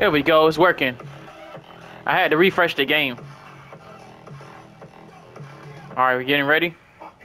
There we go, it's working. I had to refresh the game. Alright, we're getting ready.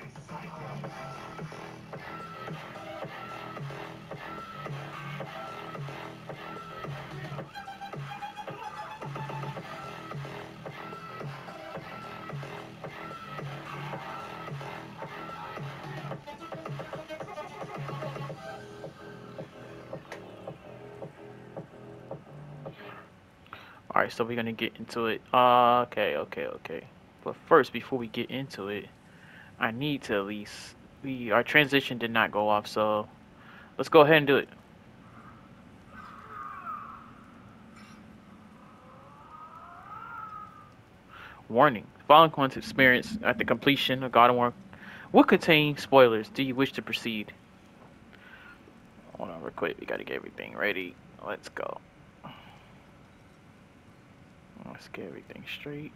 Alright, so we're gonna get into it. Okay. But first, before we get into it, I need to at least our transition did not go off, so let's go ahead and do it. Warning: the following content experience at the completion of God of War will contain spoilers. Do you wish to proceed? Hold on real quick, we gotta get everything ready. Let's go. Let's get everything straight.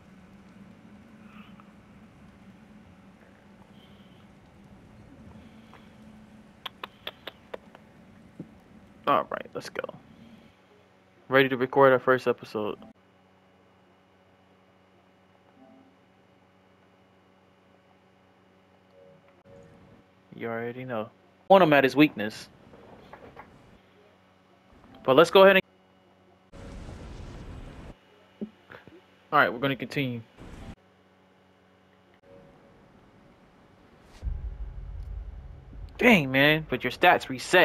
Alright, let's go. Ready to record our first episode. You already know. Want him at his weakness. But let's go ahead and... Alright, we're gonna continue. Dang, man, but your stats reset.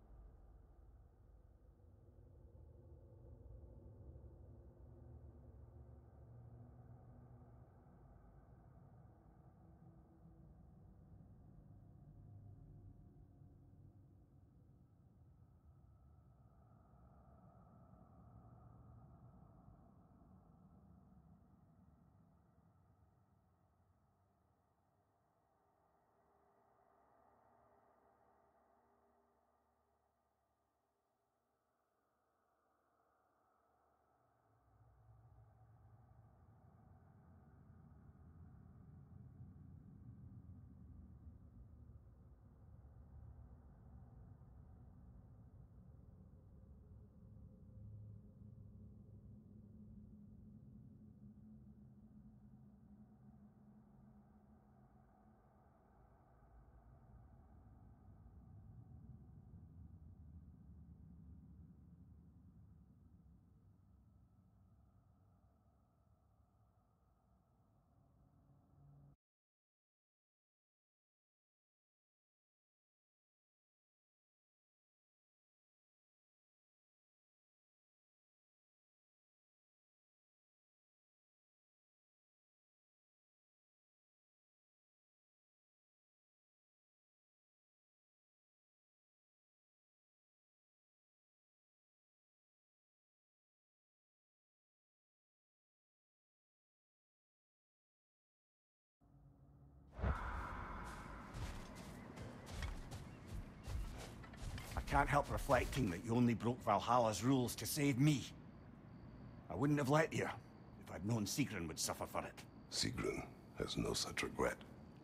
I can't help reflecting that you only broke Valhalla's rules to save me. I wouldn't have let you if I'd known Sigrun would suffer for it. Sigrun has no such regret.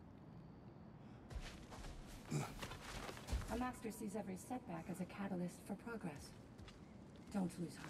A master sees every setback as a catalyst for progress. Don't lose heart.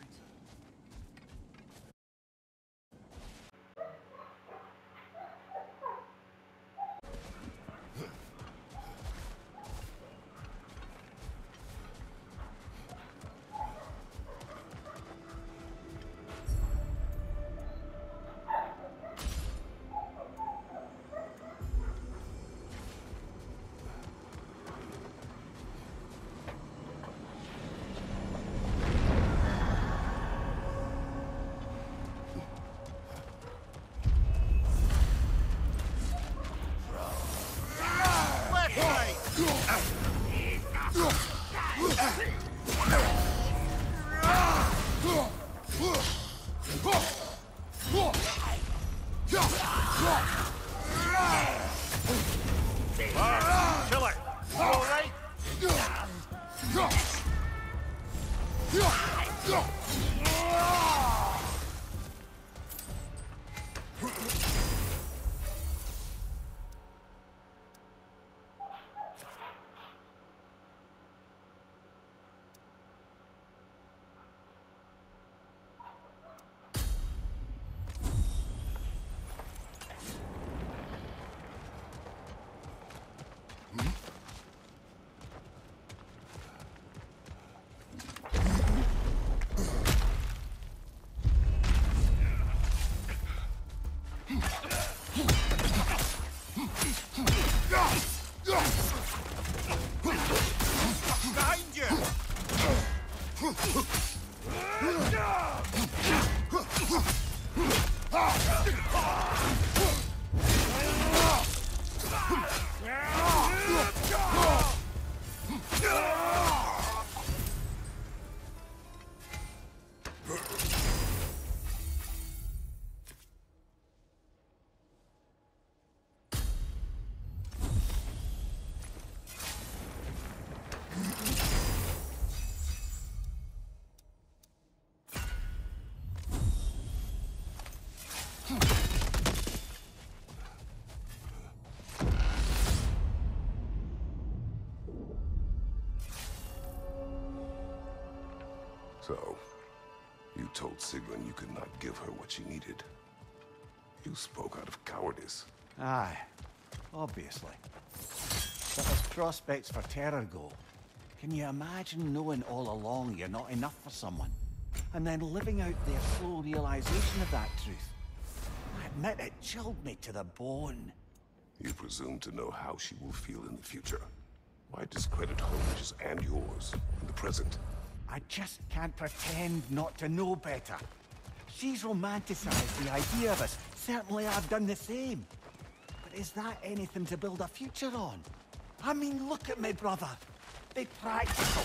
So, you told Sigrun you could not give her what she needed. You spoke out of cowardice. Aye, obviously. But as prospects for terror go, can you imagine knowing all along you're not enough for someone, and then living out their slow realization of that truth? I admit it chilled me to the bone. You presume to know how she will feel in the future. Why discredit her wishes and yours in the present? I just can't pretend not to know better. She's romanticized the idea of us. Certainly I've done the same. But is that anything to build a future on? I mean, look at me, brother. Be practical.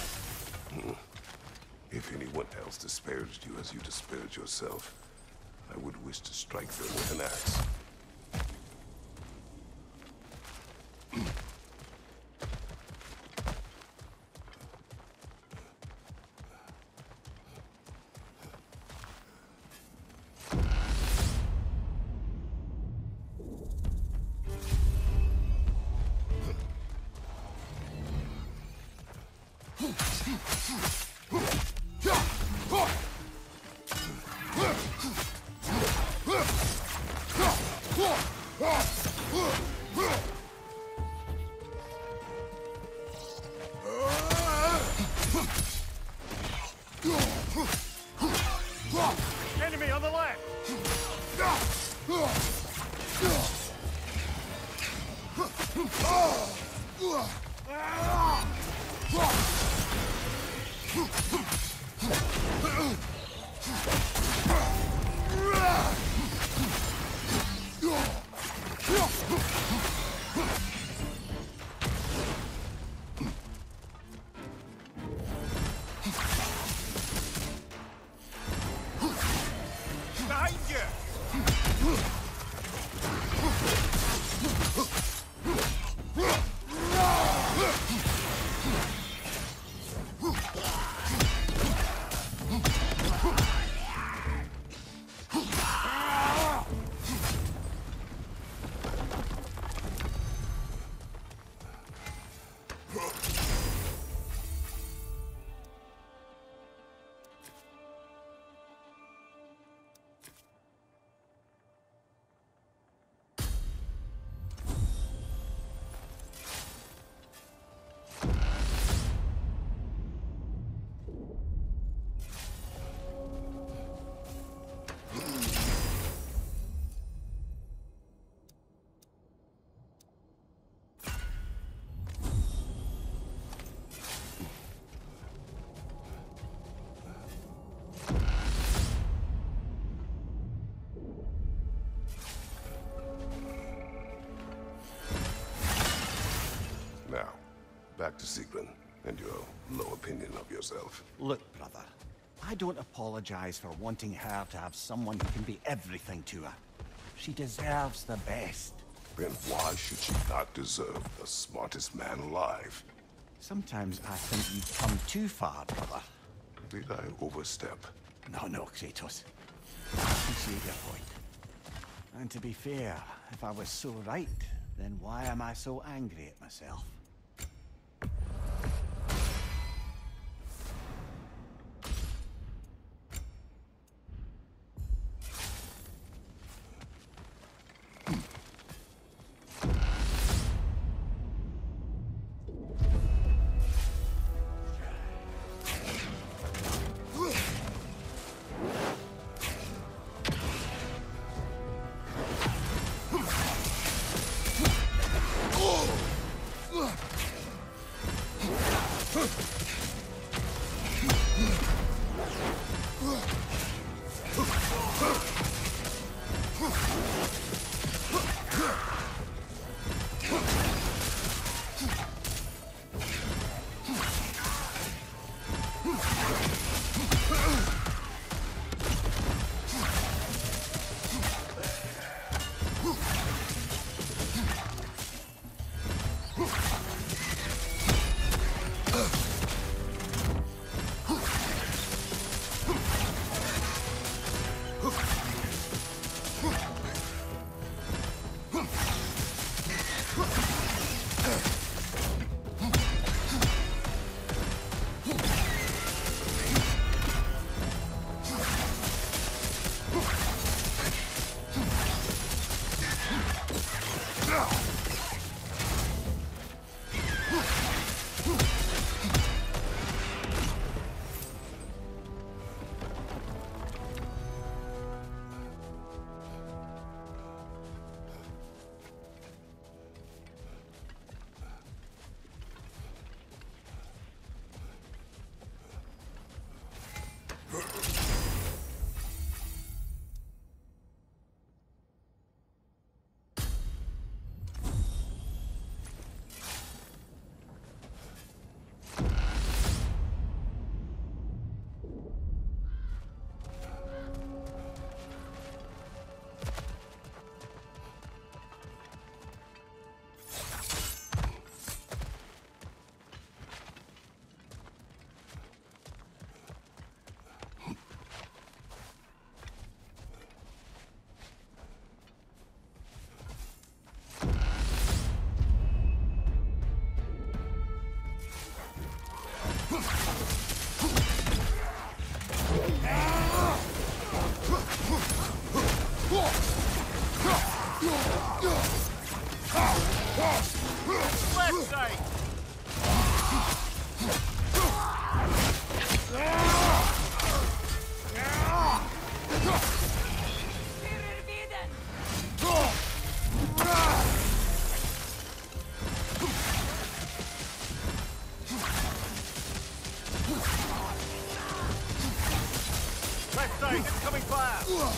If anyone else disparaged you as you disparaged yourself, I would wish to strike them with an axe. Enemy on the left! Behind you! Now, back to Sigrun and your low opinion of yourself. Look, brother, I don't apologize for wanting her to have someone who can be everything to her. She deserves the best. Then why should she not deserve the smartest man alive? Sometimes I think you've come too far, brother. Did I overstep? No, Kratos. I appreciate your point. And to be fair, if I was so right, then why am I so angry at myself? Left side! Left side, incoming fire!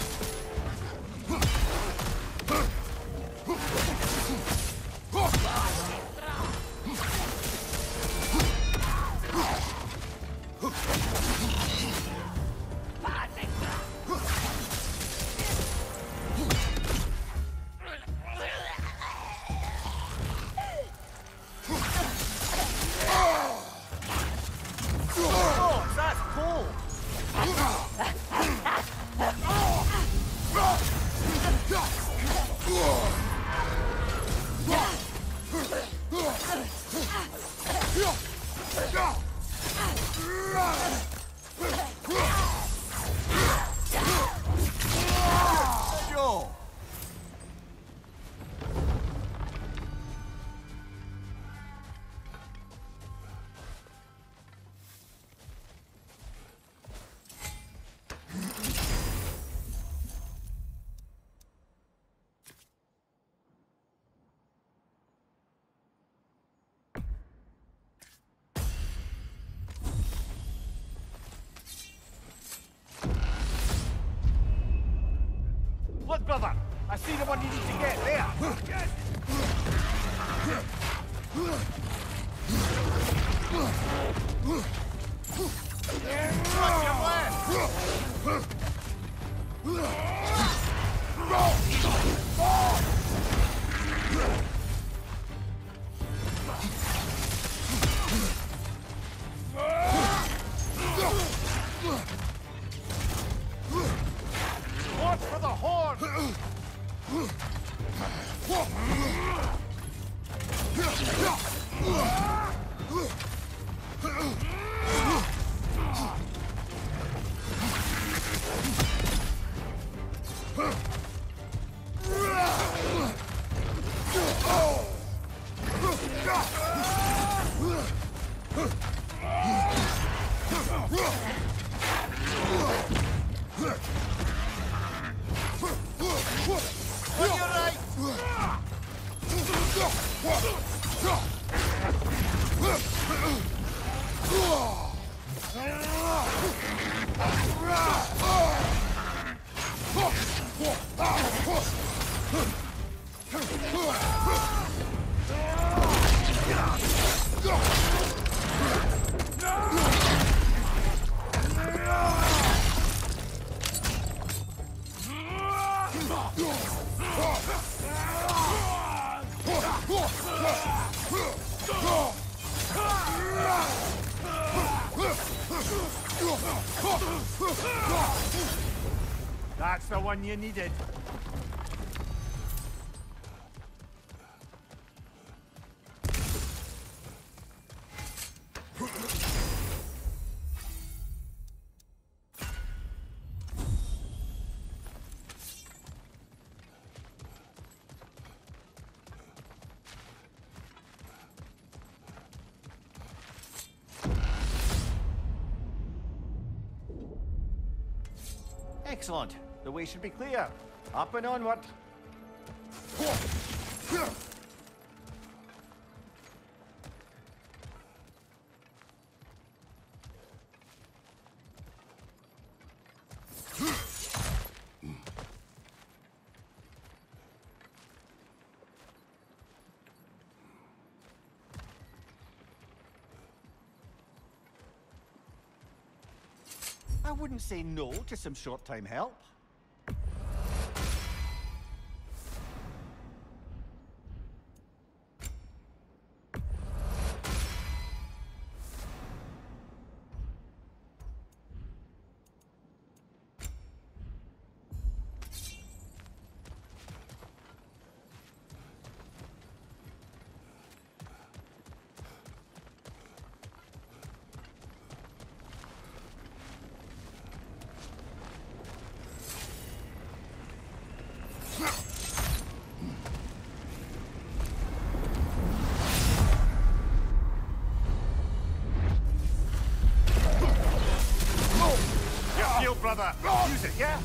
Look, brother! I see the one you need to get there! Watch your left! Watch for the horn! That's the one you needed. Excellent. The way should be clear. Up and onward. I wouldn't say no to some short-time help. brother. Use it, yeah?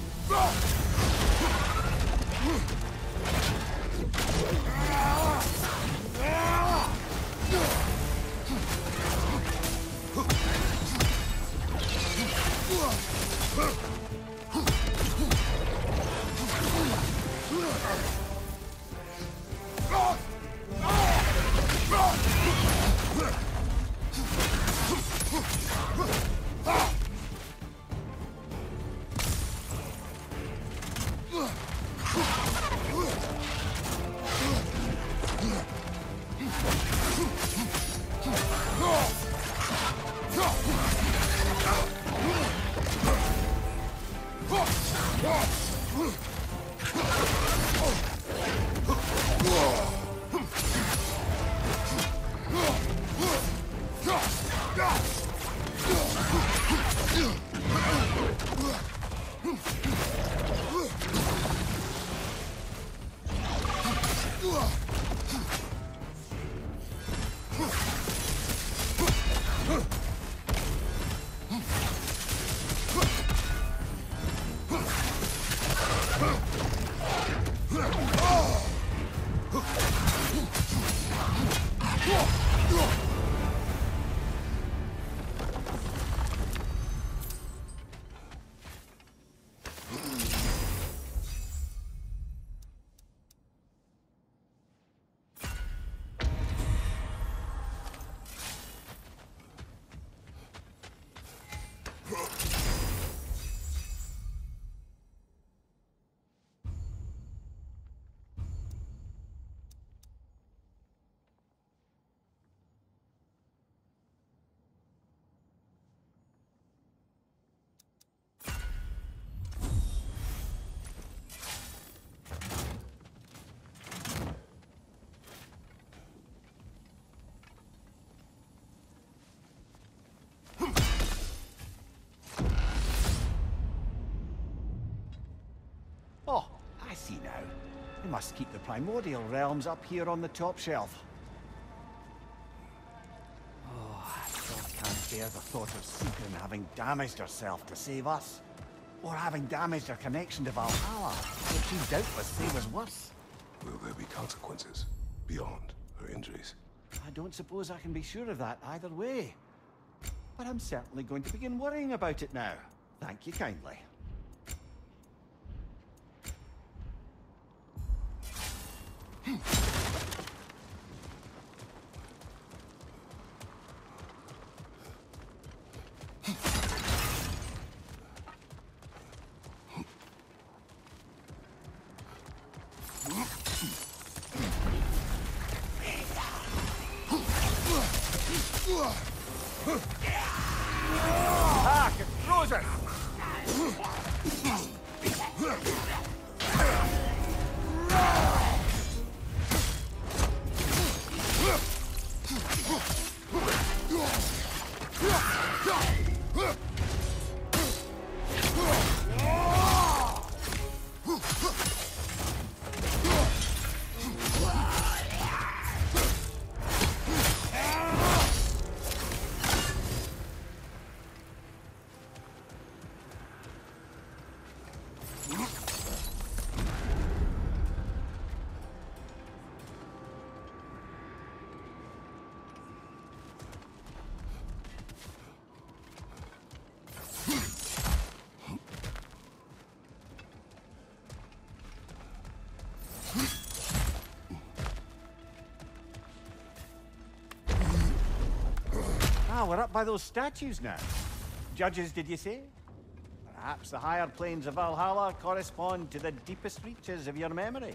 Oh, I see now. They must keep the primordial realms up here on the top shelf. Oh, I still can't bear the thought of Sigrun having damaged herself to save us. Or having damaged her connection to Valhalla, which she doubtless say was worse. Will there be consequences beyond her injuries? I don't suppose I can be sure of that either way. But I'm certainly going to begin worrying about it now. Thank you kindly. Ah, get frozen! Ah, we're up by those statues now. Judges, did you say? Perhaps the higher planes of Valhalla correspond to the deepest reaches of your memory.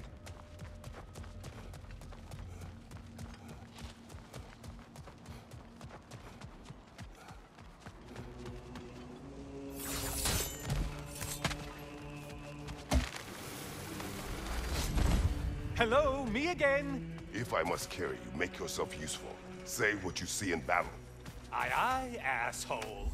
Hello, me again. If I must carry you, make yourself useful. Say what you see in battle. Aye, aye, asshole.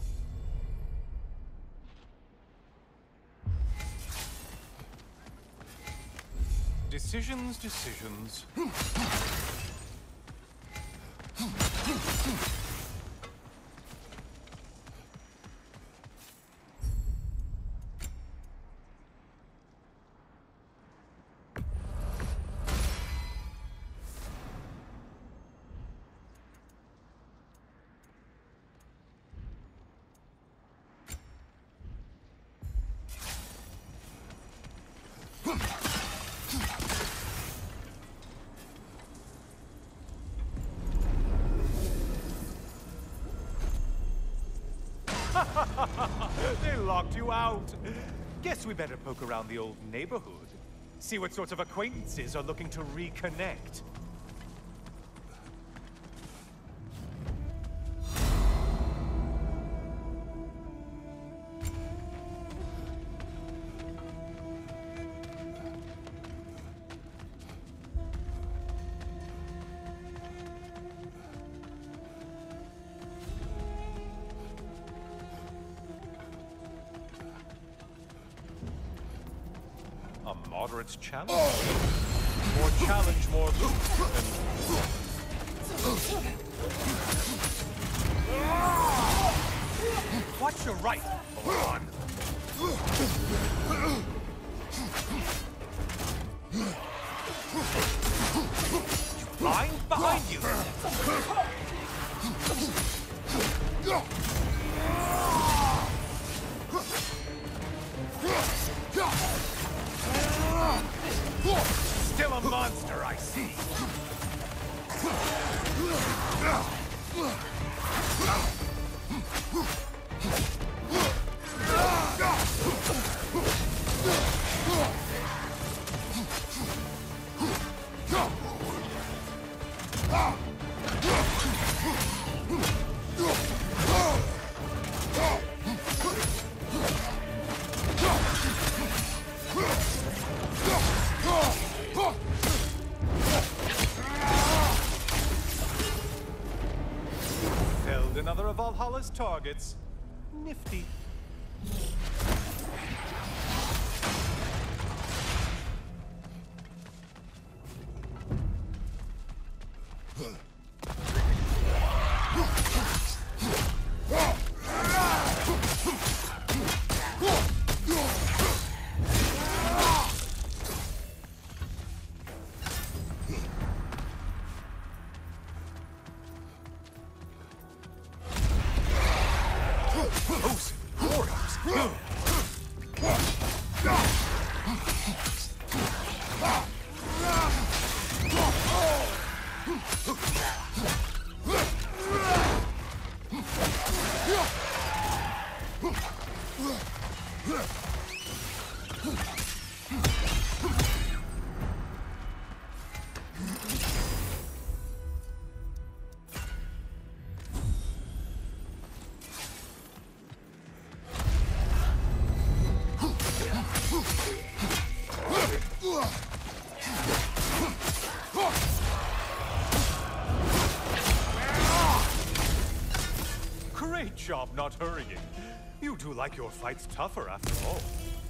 Decisions, decisions. They locked you out. Guess we better poke around the old neighborhood. See what sorts of acquaintances are looking to reconnect. A moderate challenge? More challenge, more loot. Watch your right, Baron. Blind behind you. Still a monster, I see. Felled another of Valhalla's targets. Nifty. Great job not hurrying. You do like your fights tougher after all.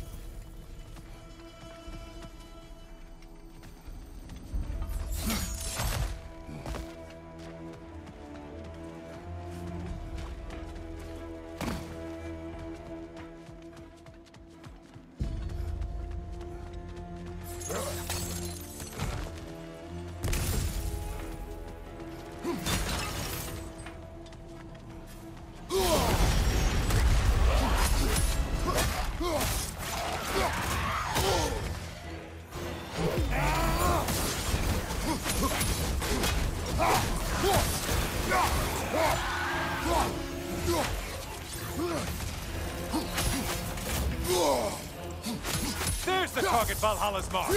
There's the target Valhalla's mark.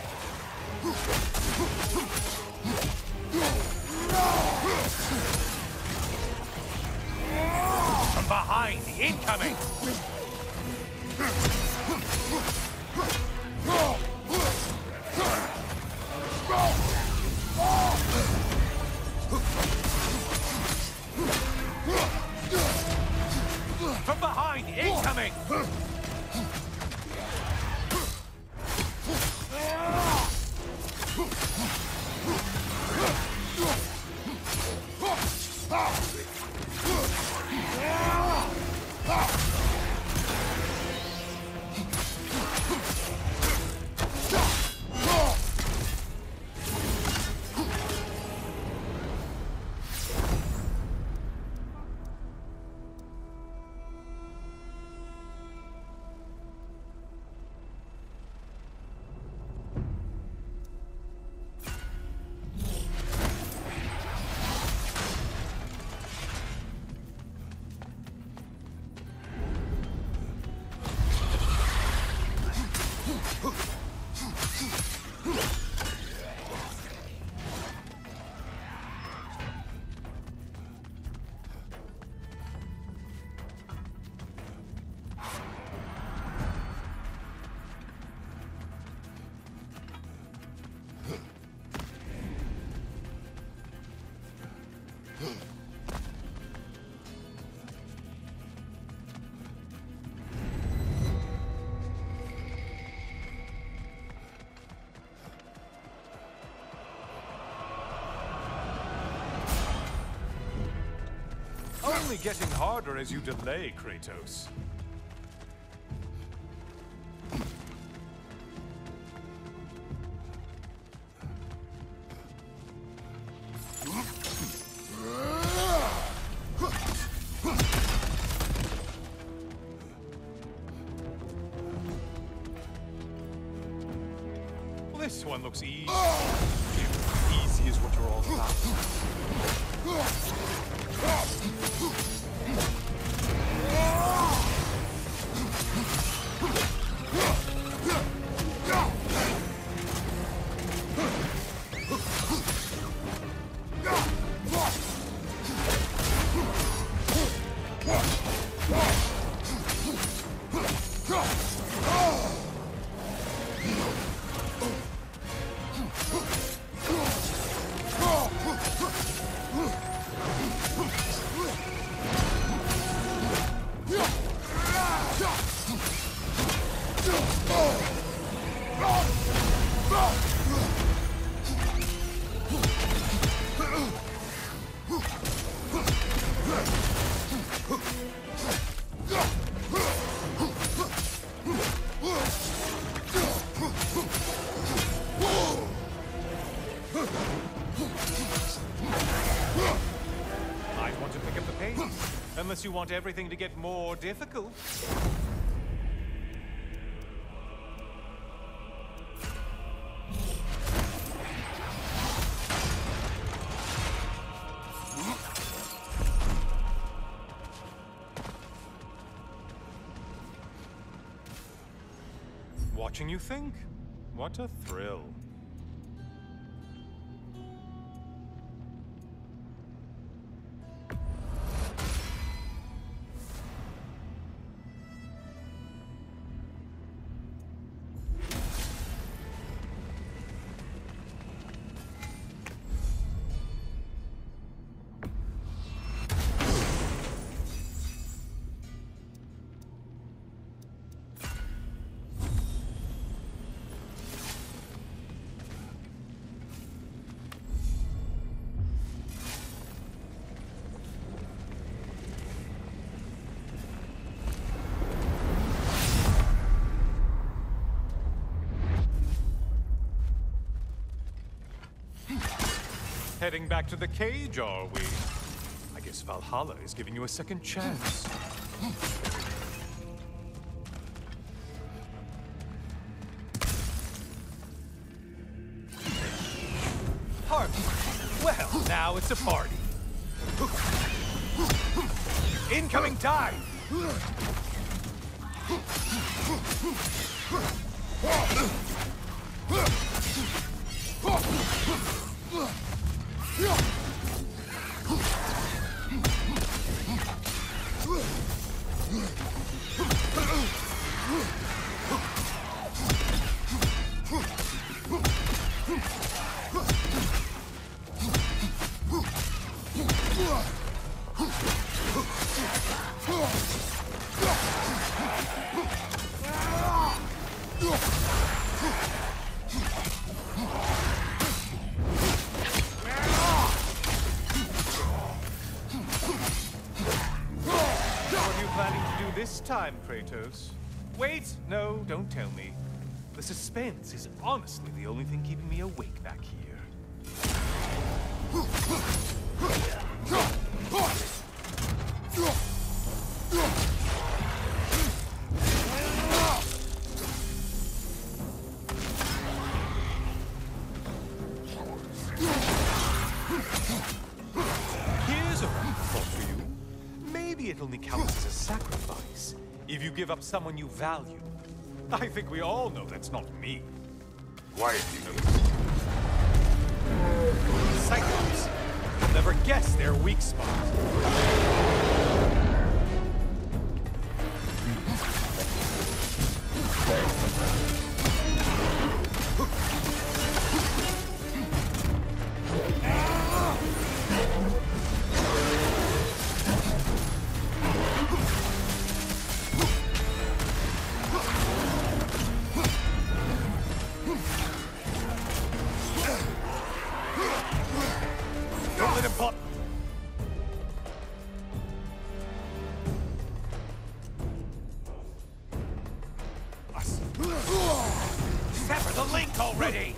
From behind, incoming. From behind, incoming. Only getting harder as you delay, Kratos. This one looks easy. Easy is what you're all about. Might want to pick up the pace, unless you want everything to get more difficult. Watching you think? What a thrill. Heading back to the cage, are we? I guess Valhalla is giving you a second chance. Party! Well, now it's a party. Incoming dive! This time, Kratos. Wait! No, don't tell me. The suspense is honestly the only thing keeping me awake back here. Here's a thought for you. Maybe it only counts as a sacrifice if you give up someone you value. I think we all know that's not me. Quiet, you. Cyclops. You'll never guess their weak spot. already!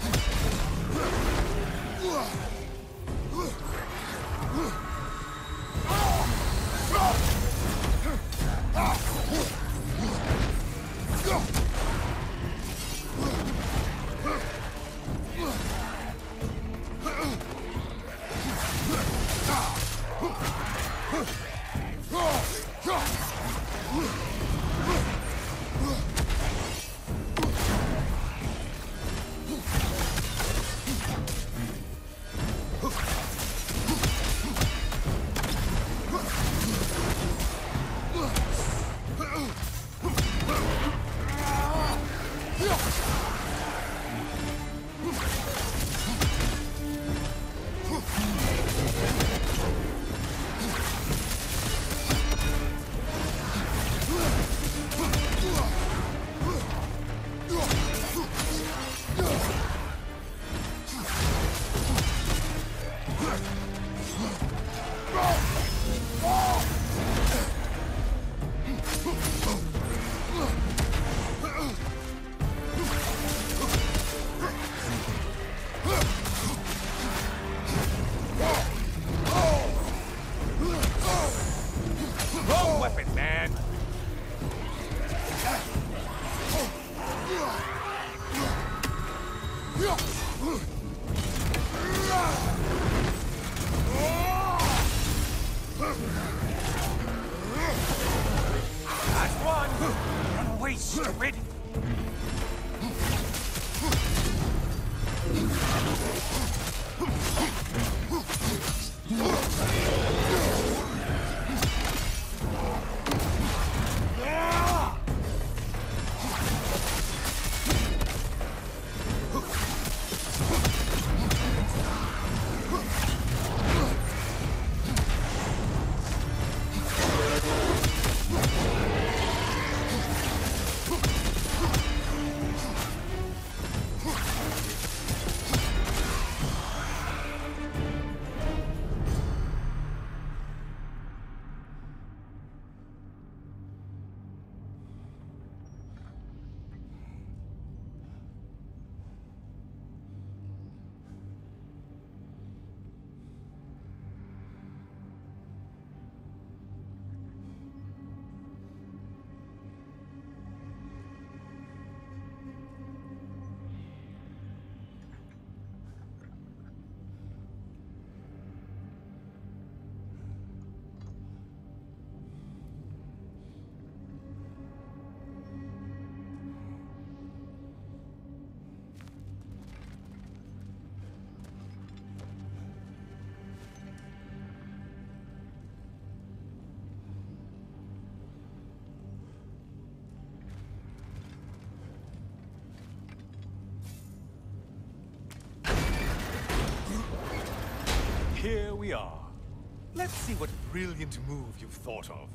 Here we are. Let's see what brilliant move you've thought of.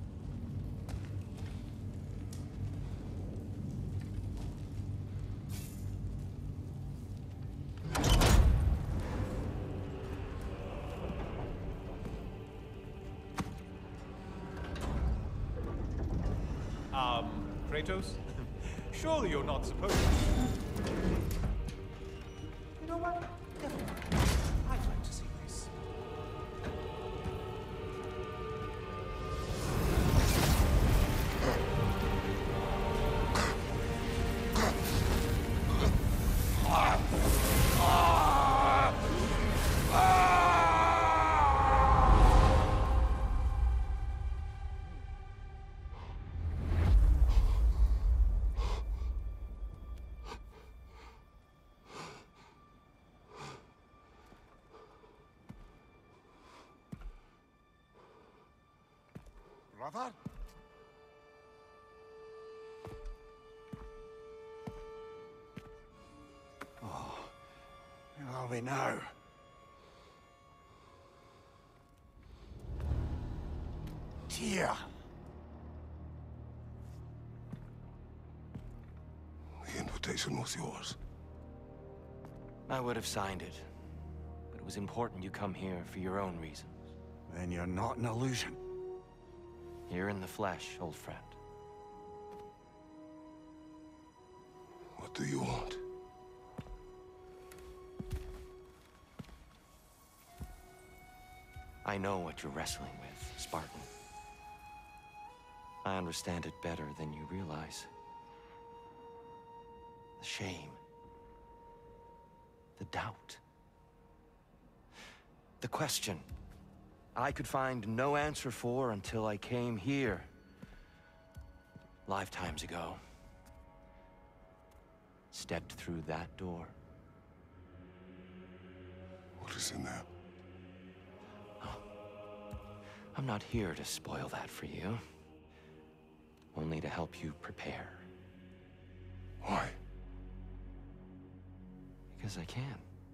Kratos? Surely you're not supposed to. You know what? Never mind. I'd like to see this. Brother? Oh, where are we now? TYR. The invitation was yours. I would have signed it, but it was important you come here for your own reasons. Then you're not an illusion. Here in the flesh, old friend. What do you want? I know what you're wrestling with, Spartan. I understand it better than you realize. The shame. The doubt. The question I could find no answer for until I came here. Lifetimes ago. Stepped through that door. What is in there? I'm not here to spoil that for you. Only to help you prepare. Why? Because I can.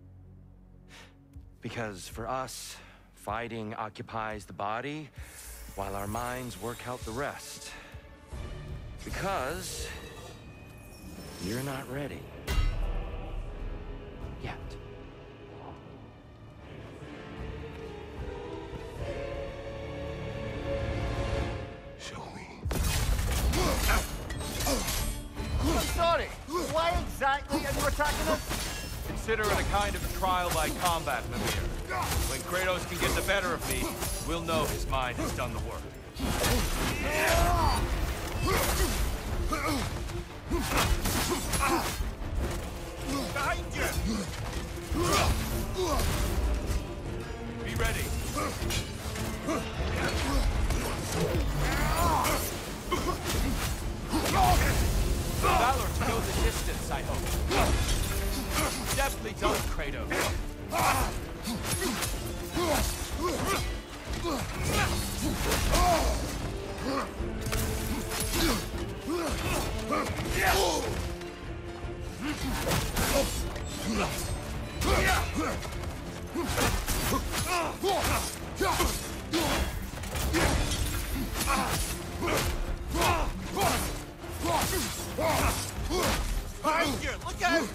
Because for us, fighting occupies the body, while our minds work out the rest. Because you're not ready. Yet. Show me. I'm sorry. Why exactly are you attacking us? Consider it a kind of trial by combat, Mimir. When Kratos can get the better of me, we'll know his mind has done the work. Behind you! Be ready. Valor to go the distance, I hope. Deftly done, Kratos. Behind you! Look out!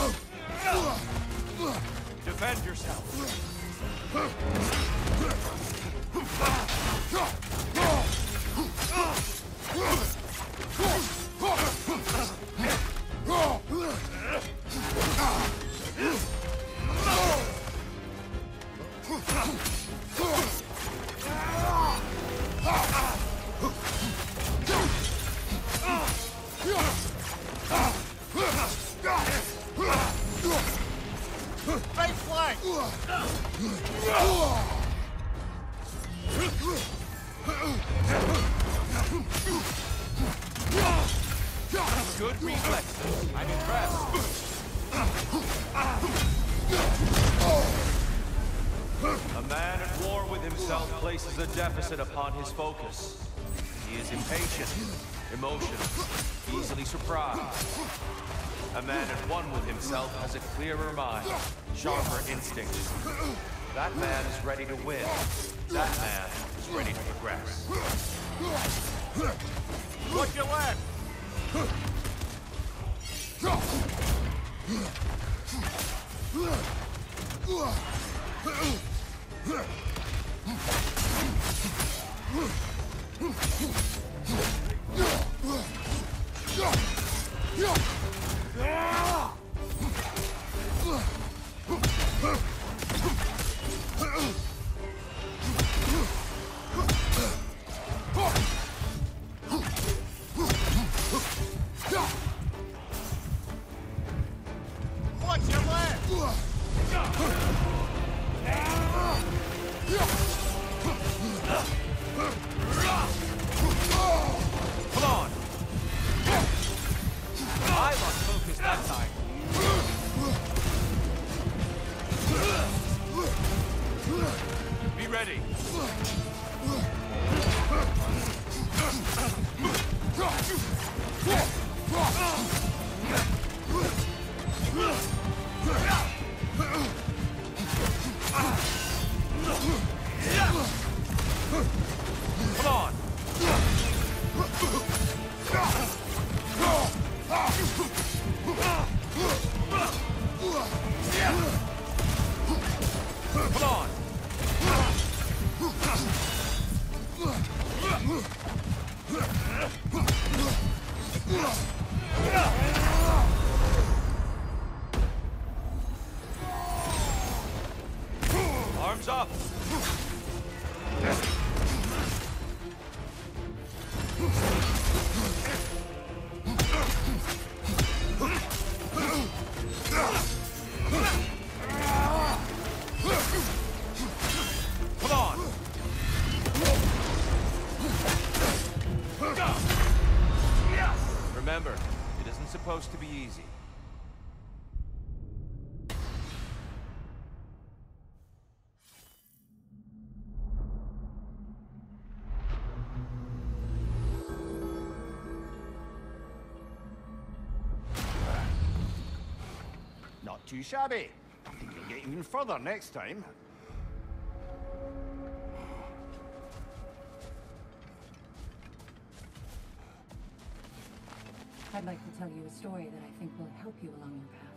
Defend yourself. Right flank! Good reflexes. I'm impressed. A man at war with himself places a deficit upon his focus. He is impatient, emotional, easily surprised. A man at one with himself has a clearer mind, sharper instincts. That man is ready to win. That man is ready to progress. Watch your left! Watch your left! Come on! I lost focus that time. Be ready. Come on! Come on! Arms up! Remember, it isn't supposed to be easy. Not too shabby. You can get even further next time. I'd like to tell you a story that I think will help you along your path.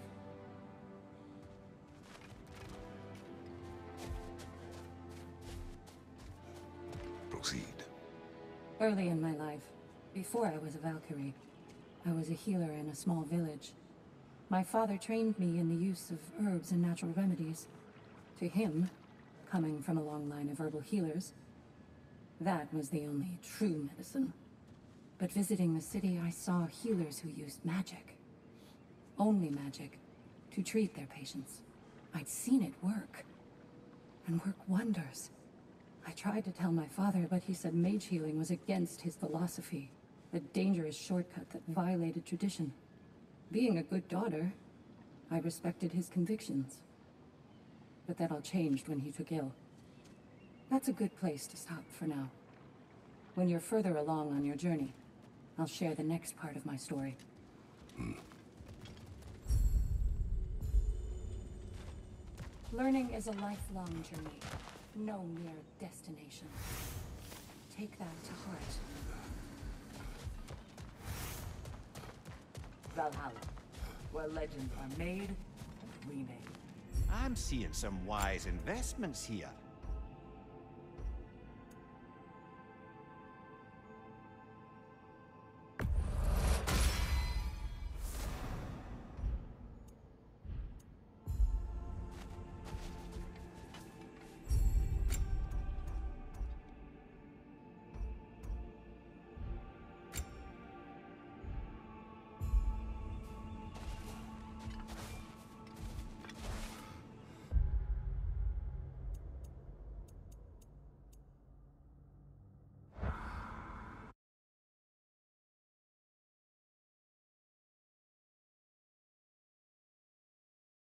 Proceed. Early in my life, before I was a Valkyrie, I was a healer in a small village. My father trained me in the use of herbs and natural remedies. To him, coming from a long line of herbal healers, that was the only true medicine. But visiting the city, I saw healers who used magic. Only magic, to treat their patients. I'd seen it work. And work wonders. I tried to tell my father, but he said mage healing was against his philosophy. A dangerous shortcut that violated tradition. Being a good daughter, I respected his convictions. But that all changed when he took ill. That's a good place to stop for now. When you're further along on your journey, I'll share the next part of my story. Learning is a lifelong journey, no mere destination. Take that to heart. Valhalla, where legends are made and remade. I'm seeing some wise investments here.